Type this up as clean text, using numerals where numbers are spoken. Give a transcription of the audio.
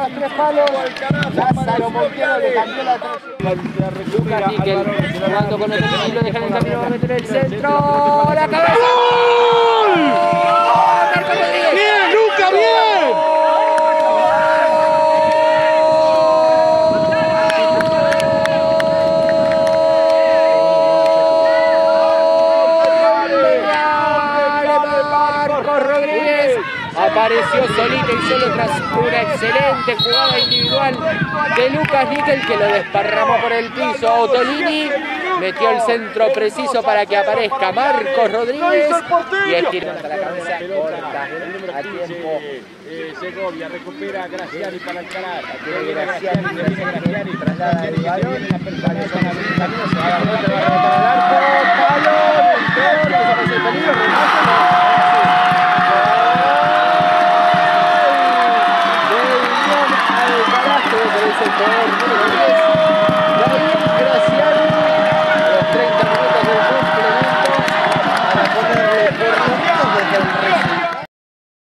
tres palos. Lázaro Montero le cambió la Lucas Níquel jugando con Otolini, lo dejan en el camino, va a meter el centro. ¡La cabeza! ¡Gol! ¡Bien, Lucas, bien! Apareció solito y solo tras una excelente jugada individual de Lucas Níquel, que lo desparramó por el piso. Otolini metió el centro preciso para que aparezca Marcos Rodríguez y estiró la cabeza corta a tiempo. Segovia recupera a Graciani para encarar. Graciani traslada el balón. Se va a dar vuelta, va a rematar al arco. Palo, Montero, le desaparece el peligro, remate. El jugador número 10